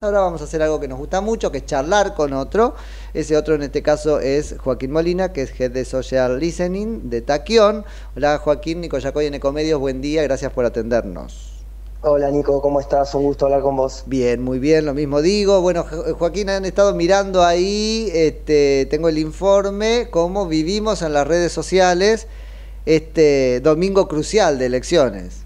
Ahora vamos a hacer algo que nos gusta mucho, que es charlar con otro. Ese otro en este caso es Joaquín Molina, que es Head de Social Listening de Taquión. Hola Joaquín, Nico Yacoy, en Ecomedios, buen día, gracias por atendernos. Hola Nico, ¿cómo estás? Un gusto hablar con vos. Bien, muy bien, lo mismo digo. Bueno, Joaquín, han estado mirando ahí, tengo el informe, cómo vivimos en las redes sociales este domingo crucial de elecciones.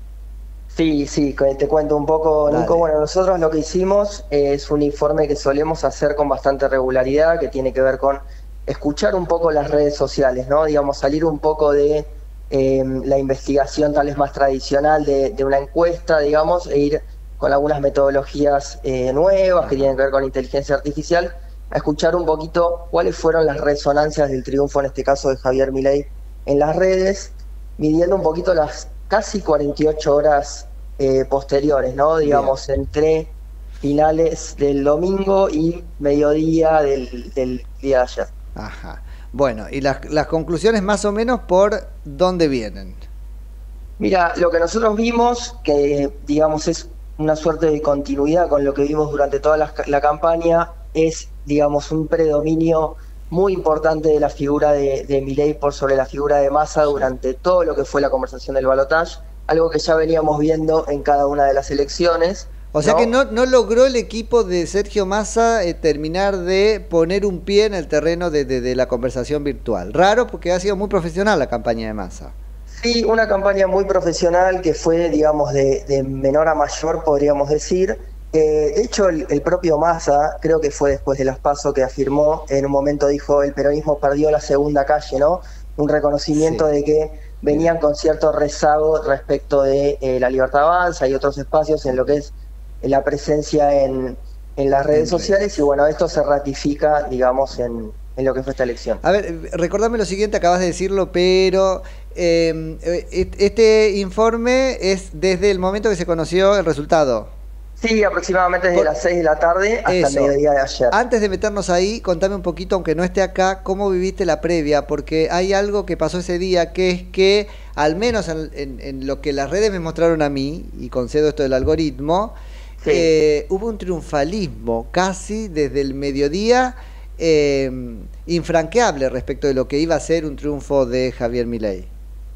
Sí, te cuento un poco, Nico. Dale. Bueno, nosotros lo que hicimos es un informe que solemos hacer con bastante regularidad, que tiene que ver con escuchar un poco las redes sociales, ¿no? Digamos, salir un poco de la investigación tal vez más tradicional de una encuesta, digamos, e ir con algunas metodologías nuevas que Ajá. tienen que ver con inteligencia artificial, a escuchar un poquito cuáles fueron las resonancias del triunfo, en este caso de Javier Milei, en las redes, midiendo un poquito las casi 48 horas posteriores, ¿no? Bien. Digamos, entre finales del domingo y mediodía del día de ayer. Ajá. Bueno, y las conclusiones más o menos por dónde vienen. Mira, lo que nosotros vimos, que digamos es una suerte de continuidad con lo que vimos durante toda la campaña, es, digamos, un predominio muy importante de la figura de Milei por sobre la figura de Massa Sí. durante todo lo que fue la conversación del balotaje, algo que ya veníamos viendo en cada una de las elecciones, O sea que ¿no? no logró el equipo de Sergio Massa terminar de poner un pie en el terreno de la conversación virtual. Raro porque ha sido muy profesional la campaña de Massa. Sí, una campaña muy profesional que fue, digamos, de menor a mayor, podríamos decir. De hecho, el propio Massa, creo que fue después de las PASO que afirmó, en un momento dijo, el peronismo perdió la segunda calle, ¿no? Un reconocimiento Sí, de que mira. venían con cierto rezago respecto de la Libertad Avanza y otros espacios en lo que es la presencia en las redes En sociales. Y redes. bueno, esto se ratifica, digamos, en lo que fue esta elección. A ver, recordame lo siguiente, acabas de decirlo, pero este informe es desde el momento que se conoció el resultado. Sí, aproximadamente desde Por las 6 de la tarde hasta el eso. mediodía de ayer. Antes de meternos ahí, contame un poquito, aunque no esté acá, cómo viviste la previa, porque hay algo que pasó ese día, que es que, al menos en lo que las redes me mostraron a mí, y concedo esto del algoritmo, Sí. hubo un triunfalismo casi desde el mediodía infranqueable respecto de lo que iba a ser un triunfo de Javier Milei.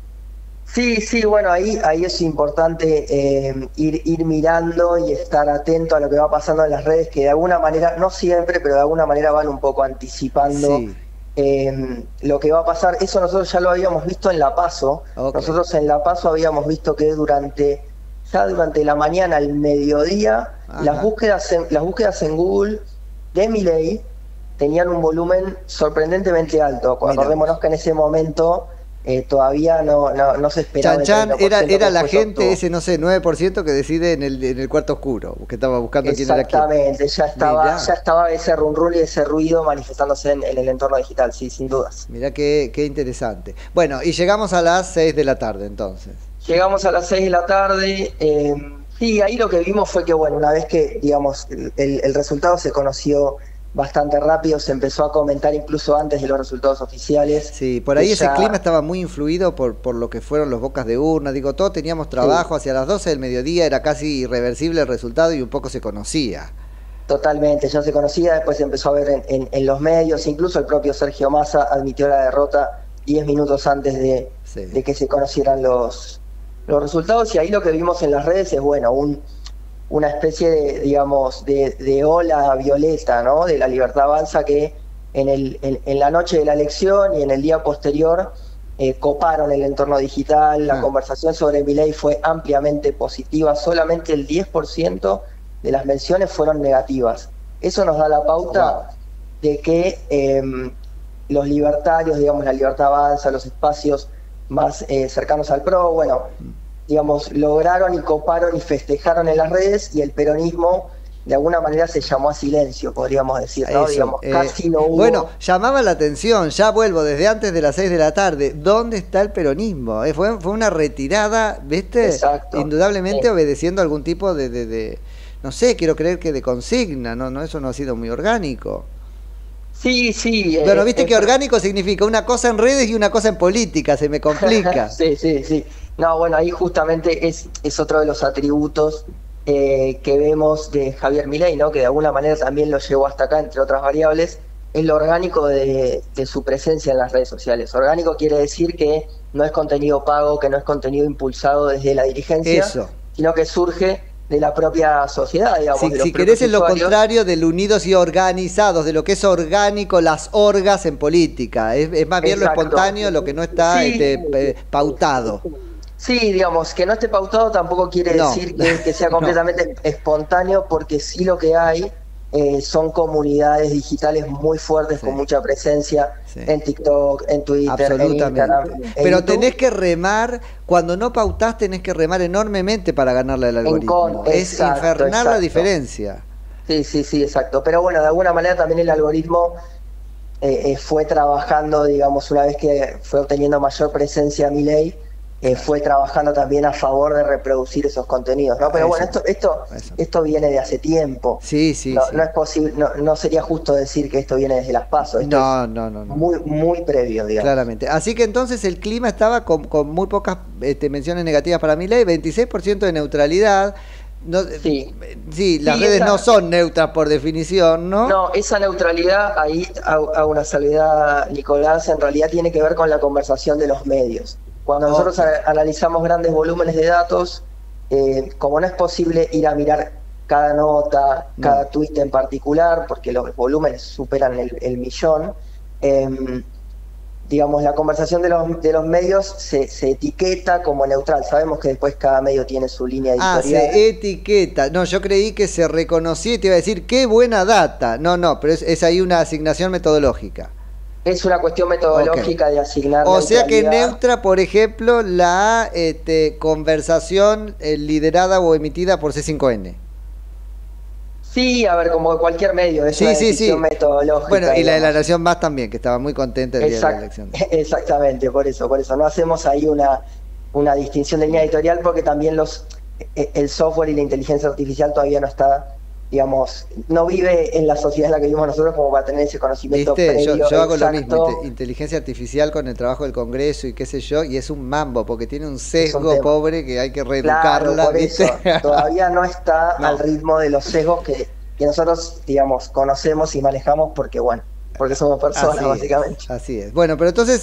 Sí, bueno, ahí es importante ir mirando y estar atento a lo que va pasando en las redes, que de alguna manera, no siempre, pero de alguna manera van un poco anticipando Sí, lo que va a pasar. Eso nosotros ya lo habíamos visto en La Paso. ok. Nosotros en La Paso habíamos visto que ya durante la mañana, al mediodía, Ajá. las búsquedas en Google de Milei tenían un volumen sorprendentemente alto. Mira Acordémonos vos. que en ese momento todavía no se esperaba Chan el Chan era, 30% que era la después gente, obtuvo. ese no sé, 9% que decide en el cuarto oscuro, que estaba buscando quién era quién. Exactamente, ya Mirá, estaba ese run run y ese ruido manifestándose en el entorno digital, sí, sin dudas. mirá qué interesante. Bueno, y llegamos a las 6 de la tarde entonces. Llegamos a las 6 de la tarde. Sí, ahí lo que vimos fue que, bueno, una vez que, digamos, el resultado se conoció bastante rápido, se empezó a comentar incluso antes de los resultados oficiales, Sí, por que ahí ese clima ya, estaba muy influido por lo que fueron los bocas de urna. Digo, todos teníamos sí, trabajo, hacia las 12 del mediodía era casi irreversible el resultado y un poco se conocía. totalmente, ya se conocía, después se empezó a ver en los medios, incluso el propio Sergio Massa admitió la derrota 10 minutos antes Sí. de que se conocieran los resultados, y ahí lo que vimos en las redes es, bueno, una especie de, digamos, de ola violeta, ¿no? De la Libertad Avanza que en la noche de la elección y en el día posterior coparon el entorno digital. La Ah, conversación sobre Milei fue ampliamente positiva, solamente el 10% de las menciones fueron negativas. Eso nos da la wow. pauta de que los libertarios, digamos, la Libertad Avanza, los espacios más cercanos al PRO, bueno, digamos, lograron y coparon y festejaron en las redes, y el peronismo de alguna manera se llamó a silencio, podríamos decir, ¿no? Eso. Digamos, casi no Bueno, hubo. llamaba la atención, ya vuelvo desde antes de las 6 de la tarde. ¿Dónde está el peronismo? Fue una retirada, ¿viste? Exacto. Indudablemente obedeciendo algún tipo no sé, quiero creer que de consigna, ¿no? No, eso no ha sido muy orgánico. Sí, Bueno, viste que orgánico significa una cosa en redes y una cosa en política, se me complica. sí. No, bueno, ahí justamente es otro de los atributos que vemos de Javier Milei, ¿no? Que de alguna manera también lo llevó hasta acá, entre otras variables, es lo orgánico de su presencia en las redes sociales. Orgánico quiere decir que no es contenido pago, que no es contenido impulsado desde la dirigencia, Eso. sino que surge de la propia sociedad, digamos, de los Si propios querés es lo usuarios. contrario del unidos y organizados, de lo que es orgánico, las orgas en política. Es más bien Exacto. lo espontáneo, lo que no está Sí, pautado. sí, digamos, que no esté pautado tampoco quiere No, decir que sea no. completamente espontáneo, porque sí lo que hay son comunidades digitales muy fuertes, Sí. con mucha presencia Sí. en TikTok, en Twitter, en Instagram, Absolutamente. en Pero YouTube. tenés que remar, cuando no pautás tenés que remar enormemente para ganarle al algoritmo. Es Exacto, infernal la exacto. diferencia. Sí, sí, sí, exacto. Pero bueno, de alguna manera también el algoritmo fue trabajando, digamos, una vez que fue obteniendo mayor presencia Milei, fue trabajando también a favor de reproducir esos contenidos, ¿no? Pero bueno, Eso. esto viene de hace tiempo. Sí, sí, No, sí. no es posible, no sería justo decir que esto viene desde las PASO. Esto No, es no, no, no. muy, muy previo, digamos. Claramente. Así que entonces el clima estaba con muy pocas menciones negativas para Milei, 26% de neutralidad. No, Sí. sí, las Sí, redes esa- no son neutras por definición, ¿no? No, esa neutralidad, ahí hago una salvedad, Nicolás, en realidad tiene que ver con la conversación de los medios. Cuando nosotros Ok. analizamos grandes volúmenes de datos, como no es posible ir a mirar cada nota, No. cada tuit en particular, porque los volúmenes superan el millón, digamos, la conversación de los medios se etiqueta como neutral. Sabemos que después cada medio tiene su línea Ah, editorial. se etiqueta. No, yo creí que se reconocía y te iba a decir, qué buena data. No, no, pero es ahí una asignación metodológica. Es una cuestión metodológica Ok. de asignar O sea que neutralidad. neutra, por ejemplo, la conversación liderada o emitida por C5N. Sí, a ver, como cualquier medio, es una Sí, sí, sí. decisión metodológica. Bueno, y la de la digamos. Nación Más también, que estaba muy contenta el día de la elección. Exactamente, por eso. No hacemos ahí una distinción de línea editorial, porque también el software y la inteligencia artificial todavía no está, digamos, no vive en la sociedad en la que vivimos nosotros como para tener ese conocimiento ¿Viste? previo, Yo hago lo exacto. mismo, inteligencia artificial con el trabajo del Congreso y qué sé yo, y es un mambo, porque tiene un Es un sesgo tema. pobre que hay que Claro, reeducarla, por ¿viste? eso todavía no está No. al ritmo de los sesgos que nosotros, digamos, conocemos y manejamos, porque bueno, porque somos personas, Así básicamente. es, así es. Bueno, pero entonces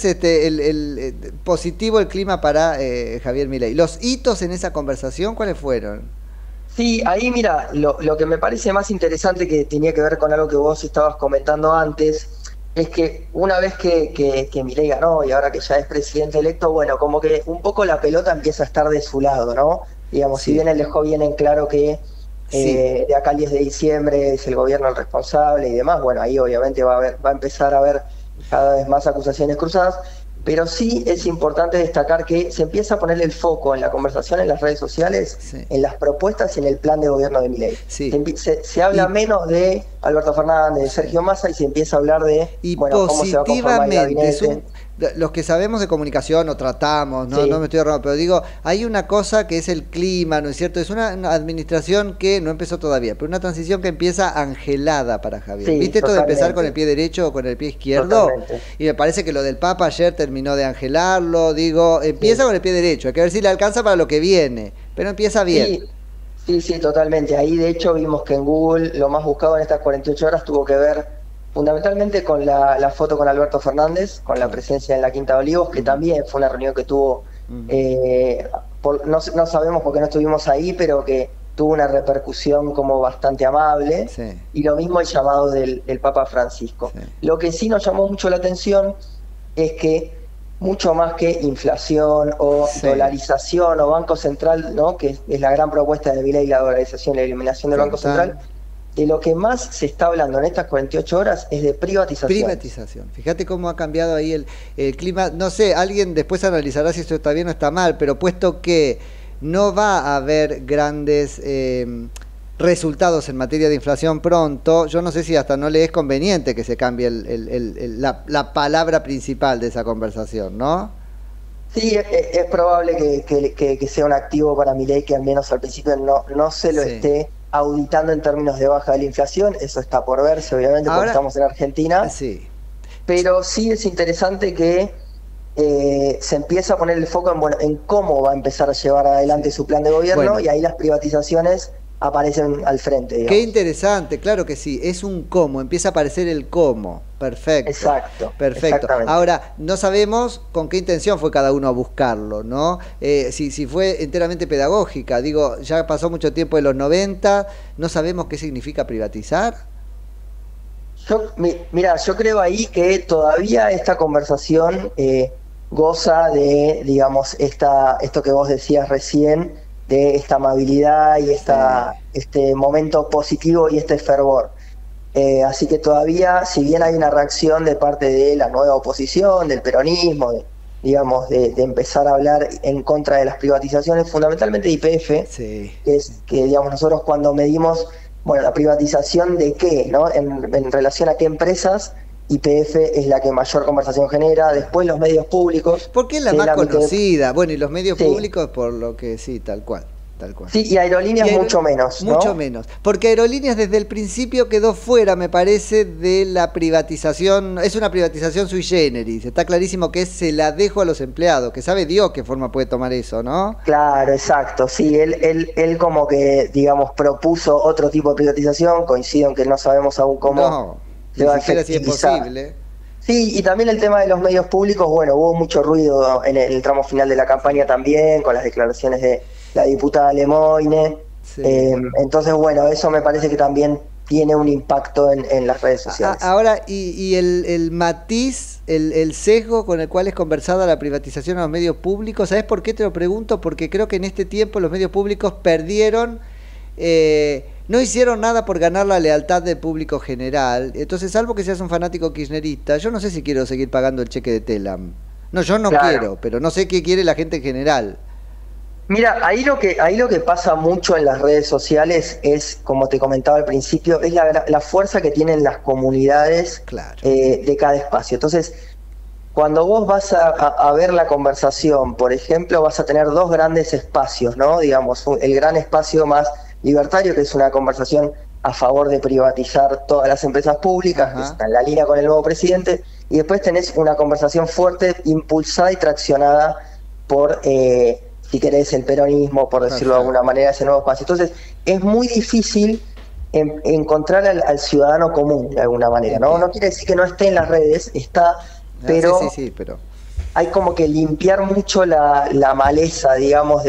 positivo el clima para Javier Milei. ¿Los hitos en esa conversación cuáles fueron? Sí, ahí mira, lo que me parece más interesante, que tenía que ver con algo que vos estabas comentando antes, es que una vez que Milei ganó y ahora que ya es presidente electo, bueno, como que un poco la pelota empieza a estar de su lado, ¿no? Digamos, Sí. si bien él dejó bien en claro que Sí. de acá al 10 de diciembre es el gobierno el responsable y demás, bueno, ahí obviamente va a empezar a haber cada vez más acusaciones cruzadas, pero sí es importante destacar que se empieza a poner el foco en la conversación en las redes sociales, Sí. en las propuestas y en el plan de gobierno de Milei. Sí. Se habla Y- menos de Alberto Fernández, de Sergio Massa, y se empieza a hablar de, Y bueno, cómo se va a conformar el positivamente, gabinete. los que sabemos de comunicación o tratamos, ¿no? Sí. No me estoy errando, pero digo, hay una cosa que es el clima, ¿no es cierto? Es una administración que no empezó todavía, pero una transición que empieza angelada para Javier. Sí, ¿Viste esto de empezar totalmente. con el pie derecho o con el pie izquierdo? Totalmente. Y me parece que lo del Papa ayer terminó de angelarlo, digo, empieza Sí. con el pie derecho, hay que ver si le alcanza para lo que viene, pero empieza bien. Sí, sí, sí, totalmente. Ahí de hecho vimos que en Google lo más buscado en estas 48 horas tuvo que ver fundamentalmente con la foto con Alberto Fernández, con la presencia en la Quinta de Olivos, que también fue una reunión que tuvo, no sabemos porque no estuvimos ahí, pero que tuvo una repercusión como bastante amable. Sí. Y lo mismo el llamado del Papa Francisco. Sí. Lo que sí nos llamó mucho la atención es que mucho más que inflación o Sí. dolarización o Banco Central, ¿no? Que es la gran propuesta de Milei, la dolarización y la eliminación del Banco Total. Central, de lo que más se está hablando en estas 48 horas es de privatización. Privatización. Fíjate cómo ha cambiado ahí el clima. No sé, alguien después analizará si esto está bien o está mal, pero puesto que no va a haber grandes resultados en materia de inflación pronto, yo no sé si hasta no le es conveniente que se cambie la palabra principal de esa conversación, ¿no? Sí, es probable que sea un activo para Milei, que al menos al principio no se lo Sí. esté auditando en términos de baja de la inflación. Eso está por verse, obviamente, Ahora- porque estamos en Argentina. Sí. Pero sí es interesante que se empieza a poner el foco en cómo va a empezar a llevar adelante su plan de gobierno, Bueno. y ahí las privatizaciones aparecen al frente, Qué digamos. interesante, claro que sí, es un cómo, empieza a aparecer el cómo, perfecto, Exacto, perfecto. exactamente. Ahora, no sabemos con qué intención fue cada uno a buscarlo, ¿no? Si fue enteramente pedagógica, digo, ya pasó mucho tiempo de los 90, no sabemos qué significa privatizar. Mira, yo creo ahí que todavía esta conversación goza de, digamos, esto que vos decías recién, de esta amabilidad y Sí, este momento positivo y este fervor. Así que todavía, si bien hay una reacción de parte de la nueva oposición, del peronismo, digamos, de empezar a hablar en contra de las privatizaciones, fundamentalmente de YPF, sí. que es que, digamos, nosotros cuando medimos, bueno, la privatización de qué, ¿no? En relación a qué empresas, YPF es la que mayor conversación genera, después los medios públicos, Porque es la que es más la que, conocida, bueno, y los medios sí, públicos por lo que sí, tal cual, tal cual. sí, y Y aerolíneas mucho menos, mucho ¿no? menos, porque Aerolíneas desde el principio quedó fuera, me parece, de la privatización, es una privatización sui generis, está clarísimo que se la dejo a los empleados, que sabe Dios qué forma puede tomar eso, ¿no? Claro, exacto. Sí, él como que, digamos, propuso otro tipo de privatización, coincido en que no sabemos aún cómo No, se ni va a siquiera si es efectivizar. posible. Sí, y también el tema de los medios públicos, bueno, hubo mucho ruido en el tramo final de la campaña también, con las declaraciones de la diputada Lemoine. Sí. Entonces, bueno, eso me parece que también tiene un impacto en las redes sociales. Ahora, y el matiz, el sesgo con el cual es conversada la privatización a los medios públicos, ¿sabes por qué te lo pregunto? Porque creo que en este tiempo los medios públicos perdieron, no hicieron nada por ganar la lealtad del público general. Entonces, salvo que seas un fanático kirchnerista, yo no sé si quiero seguir pagando el cheque de Telam. No, yo no Claro. quiero, pero no sé qué quiere la gente en general. Mira, ahí lo que pasa mucho en las redes sociales es, como te comentaba al principio, es la fuerza que tienen las comunidades Claro. de cada espacio. Entonces, cuando vos vas a ver la conversación, por ejemplo, vas a tener dos grandes espacios, ¿no? Digamos, el gran espacio más libertario, que es una conversación a favor de privatizar todas las empresas públicas, que Ajá. está en la línea con el nuevo presidente, y después tenés una conversación fuerte, impulsada y traccionada por, si querés, el peronismo, por decirlo de alguna Perfecto. manera, ese nuevo espacio. Entonces, es muy difícil encontrar al ciudadano común, de alguna manera, ¿no? No Entiendo. quiere decir que no esté en las redes, está, Ah, sí, sí, pero sí, pero... hay como que limpiar mucho la maleza, digamos,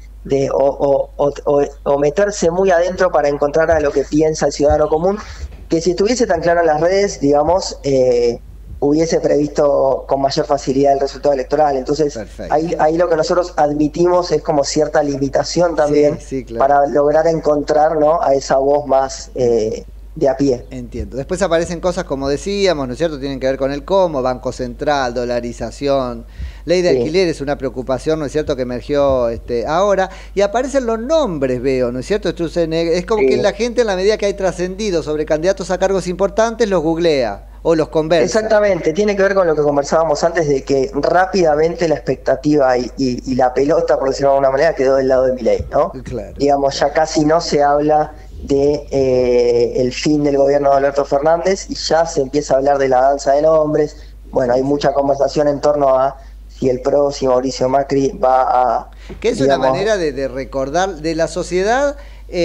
o meterse muy adentro para encontrar a lo que piensa el ciudadano común, que si estuviese tan claro en las redes, digamos, hubiese previsto con mayor facilidad el resultado electoral. Entonces, Perfecto. ahí lo que nosotros admitimos es como cierta limitación Sí, también sí, claro. para lograr encontrar, ¿no?, a esa voz más de a pie. Entiendo. Después aparecen cosas como decíamos, ¿no es cierto? Tienen que ver con el cómo, Banco Central, dolarización, ley de Sí, alquiler es una preocupación, ¿no es cierto?, que emergió ahora. Y aparecen los nombres, veo, ¿no es cierto? Sturzenegger. Es como que sí. la gente, en la medida que hay trascendido sobre candidatos a cargos importantes, los googlea o los conversa. Exactamente, tiene que ver con lo que conversábamos antes de que rápidamente la expectativa y la pelota, por decirlo de alguna manera, quedó del lado de Milei, ¿no? Claro, Digamos, ya claro. casi no se habla de el fin del gobierno de Alberto Fernández y ya se empieza a hablar de la danza de nombres. Bueno, hay Sí, sí. mucha conversación en torno a si el PRO, si Mauricio Macri va a, Que es una digamos, manera de recordar de la sociedad,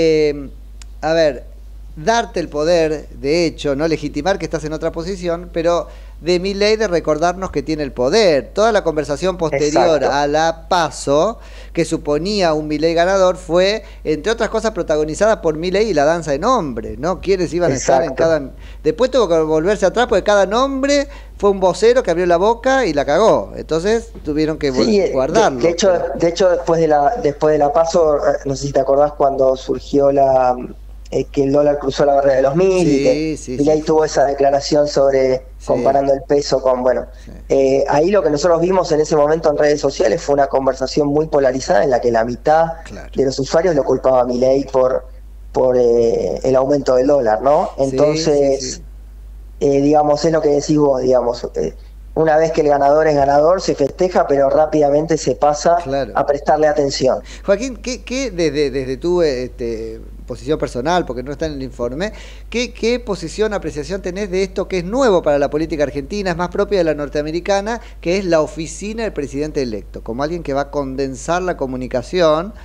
a ver, darte el poder, de hecho, no legitimar que estás en otra posición, pero de mi ley de recordarnos que tiene el poder. Toda la conversación posterior exacto, a la PASO, que suponía un Milei ganador, fue, entre otras cosas, protagonizada por Milei y la danza de nombres, ¿no? ¿Quiénes iban a estar en exacto. cada...? Después tuvo que volverse atrás porque cada nombre fue un vocero que abrió la boca y la cagó. Entonces tuvieron que Sí, guardarlo. Pero... de hecho después de la PASO, no sé si te acordás cuando surgió que el dólar cruzó la barrera de los 1000 y que Sí, sí, sí, Milei sí. tuvo esa declaración sobre Sí, comparando el peso con, bueno, sí, ahí lo que nosotros vimos en ese momento en redes sociales fue una conversación muy polarizada en la que la mitad claro. de los usuarios lo culpaba a Milei por el aumento del dólar, ¿no? Sí, sí, Entonces, sí. digamos, es lo que decís vos, digamos, una vez que el ganador es ganador, se festeja, pero rápidamente se pasa Claro. a prestarle atención. Joaquín, ¿qué desde tu posición personal, porque no está en el informe, qué posición, apreciación tenés de esto que es nuevo para la política argentina, es más propia de la norteamericana, que es la oficina del presidente electo, como alguien que va a condensar la comunicación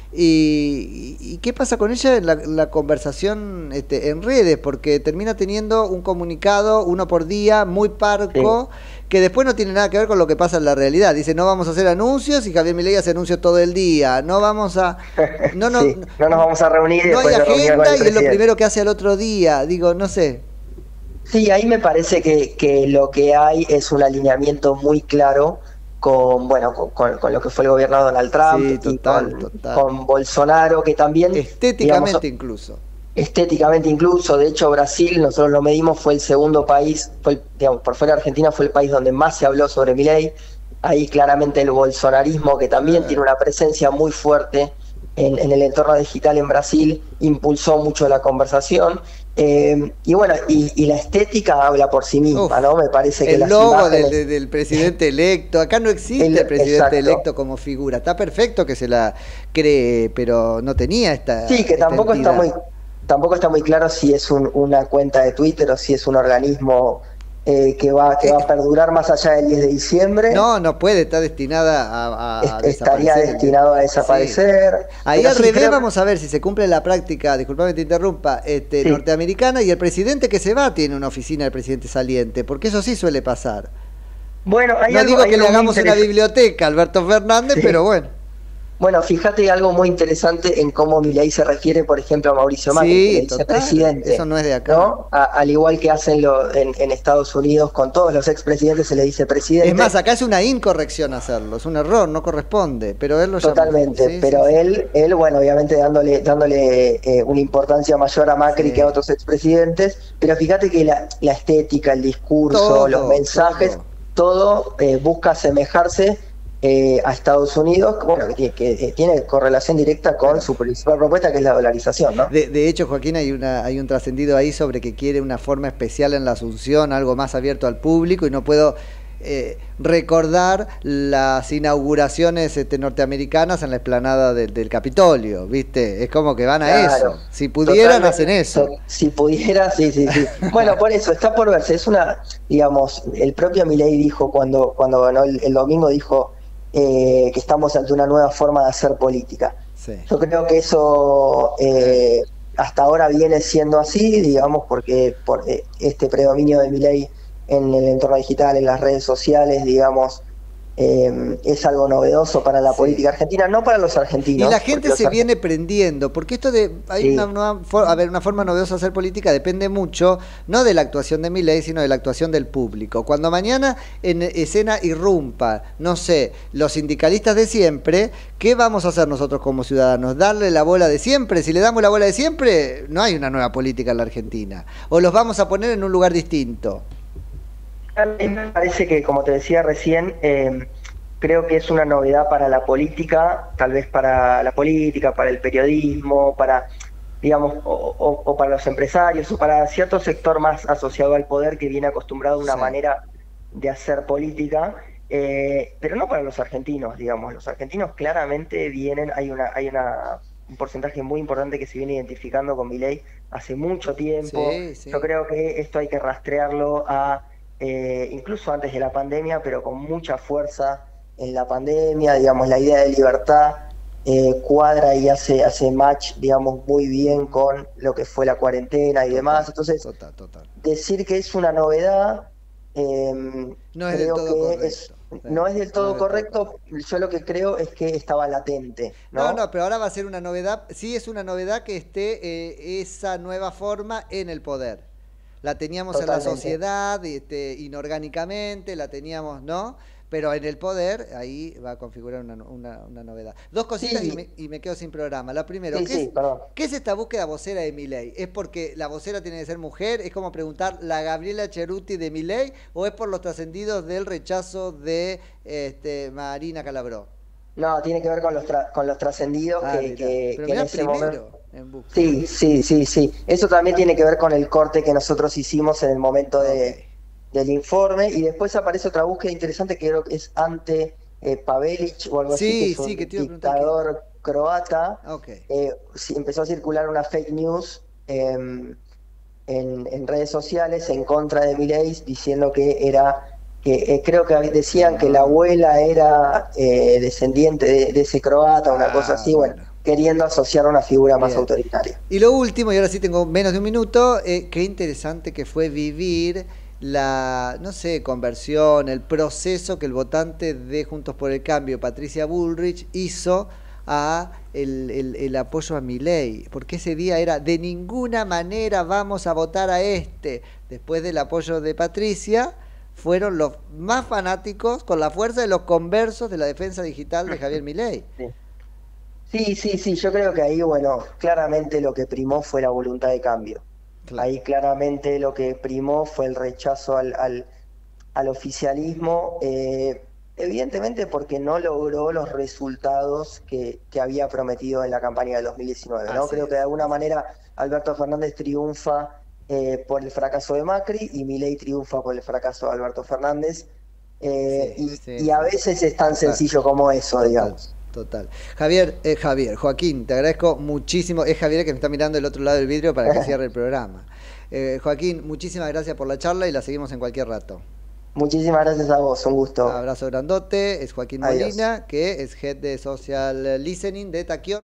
¿Y qué pasa con ella en la conversación en redes? Porque termina teniendo un comunicado, uno por día, muy parco, que después no tiene nada que ver con lo que pasa en la realidad. Dice, no vamos a hacer anuncios, y Javier Milei hace anuncios todo el día. No vamos a... No, no, Sí, no nos vamos a reunir. No hay agenda y es lo presidente. primero que hace al otro día. Digo, no sé. Sí, ahí me parece que lo que hay es un alineamiento muy claro con, bueno, con lo que fue el gobierno de Donald Trump Sí, y total, total. con Bolsonaro, que también, digamos, Estéticamente incluso. estéticamente incluso, de hecho Brasil, nosotros lo medimos, fue el segundo país, digamos, por fuera de Argentina fue el país donde más se habló sobre Milei. Ahí claramente el bolsonarismo, que también tiene una presencia muy fuerte en el entorno digital en Brasil, impulsó mucho la conversación. Y bueno, y la estética habla por sí misma, Uf, ¿no? Me parece que el las logo imágenes... del presidente electo. Acá no existe el presidente Exacto. electo como figura. Está perfecto que se la cree, pero no tenía Sí, que esta entidad. tampoco está muy claro si es una cuenta de Twitter o si es un organismo que va a perdurar más allá del 10 de diciembre. No, no puede, está destinada a Estaría desaparecer. destinado a Sí. desaparecer. Ahí Pero al sí, revés vamos a ver si se cumple la práctica, disculpame que te interrumpa, sí. norteamericana, y el presidente que se va tiene una oficina del presidente saliente, porque eso sí suele pasar. Bueno, No digo que le hagamos una biblioteca a Alberto Fernández, Sí. pero bueno. Bueno, fíjate algo muy interesante en cómo Milei se refiere, por ejemplo, a Mauricio Macri, que le dice total, presidente. eso no es de acá. ¿No? Al igual que hacen en Estados Unidos, con todos los expresidentes se le dice presidente. Es más, acá es una incorrección hacerlo, es un error, no corresponde, pero él lo llama. Totalmente, Sí, pero sí, él, bueno, obviamente dándole una importancia mayor a Macri que a otros expresidentes, pero fíjate que la estética, el discurso, Todo, los mensajes, todo busca asemejarse a Estados Unidos, bueno, que tiene correlación directa con su principal propuesta, que es la dolarización, ¿no? De hecho, Joaquín, hay un trascendido ahí sobre que quiere una forma especial en la Asunción, algo más abierto al público, y no puedo recordar las inauguraciones norteamericanas en la explanada del Capitolio, ¿viste? Es como que van a Claro, eso. Si pudieran, totalmente, hacen eso. Si pudiera, sí, sí, sí. Bueno, por eso, está por verse. Es digamos, el propio Milei dijo cuando ganó el domingo, dijo que estamos ante una nueva forma de hacer política. Sí. Yo creo que eso hasta ahora viene siendo así, digamos, porque por este predominio de Milei en el entorno digital, en las redes sociales, digamos, es algo novedoso para la política argentina, no para los argentinos. Y la gente se viene prendiendo, porque esto hay una forma novedosa de hacer política, depende mucho, no de la actuación de Milei, sino de la actuación del público. Cuando mañana en escena irrumpa, no sé, los sindicalistas de siempre, ¿qué vamos a hacer nosotros como ciudadanos? ¿Darle la bola de siempre? Si le damos la bola de siempre, no hay una nueva política en la Argentina. ¿O los vamos a poner en un lugar distinto? A mí me parece que, como te decía recién, creo que es una novedad para la política, tal vez para la política, para el periodismo, para, digamos, o para los empresarios, o para cierto sector más asociado al poder que viene acostumbrado a una manera de hacer política, pero no para los argentinos, digamos. Los argentinos claramente hay un porcentaje muy importante que se viene identificando con Milei hace mucho tiempo. Sí. Yo creo que esto hay que rastrearlo incluso antes de la pandemia, pero con mucha fuerza en la pandemia, digamos, la idea de libertad cuadra y hace match, digamos, muy bien con lo que fue la cuarentena y demás. Entonces, decir que es una novedad, no es del todo correcto. No es del todo correcto. Yo lo que creo es que estaba latente, ¿no? No, pero ahora va a ser una novedad. Sí, es una novedad que esté esa nueva forma en el poder. La teníamos Totalmente. en la sociedad, inorgánicamente, la teníamos, ¿no? Pero en el poder, ahí va a configurar una novedad. Dos cositas y me quedo sin programa. La primera, ¿qué es esta búsqueda vocera de Milei? ¿Es porque la vocera tiene que ser mujer? ¿Es como preguntar la Gabriela Cheruti de Milei? ¿O es por los trascendidos del rechazo de Marina Calabró? No, tiene que ver con los trascendidos que en ese momento... Sí. Eso también tiene que ver con el corte que nosotros hicimos en el momento del informe, y después aparece otra búsqueda interesante que creo que es ante Pavelic o algo así, que es un dictador croata. Empezó a circular una fake news en redes sociales en contra de Milei, diciendo que creo que decían que la abuela era descendiente de ese croata, una cosa así, bueno, queriendo asociar una figura más Bien. autoritaria. Y lo último, y ahora sí tengo menos de un minuto, qué interesante que fue vivir la, no sé, conversión, el proceso que el votante de Juntos por el Cambio, Patricia Bullrich, hizo a el apoyo a Milei, porque ese día era de ninguna manera vamos a votar a este. Después del apoyo de Patricia, fueron los más fanáticos con la fuerza de los conversos de la defensa digital de Javier Milei. Sí. Sí, yo creo que ahí, bueno, claramente lo que primó fue la voluntad de cambio. Claro. Ahí claramente lo que primó fue el rechazo al oficialismo, evidentemente porque no logró los resultados que había prometido en la campaña del 2019, ¿no? Así Creo que de es. alguna manera Alberto Fernández triunfa por el fracaso de Macri y Milei triunfa por el fracaso de Alberto Fernández. Sí, sí, Y a sí. veces es tan Total. sencillo como eso, Total, digamos. total. Javier, Joaquín, te agradezco muchísimo. Es Javier que me está mirando del otro lado del vidrio para que cierre el programa. Joaquín, muchísimas gracias por la charla y la seguimos en cualquier rato. Muchísimas gracias a vos, un gusto. Abrazo grandote. Es Joaquín Adiós. Molina, que es Head de Social Listening de Taquión.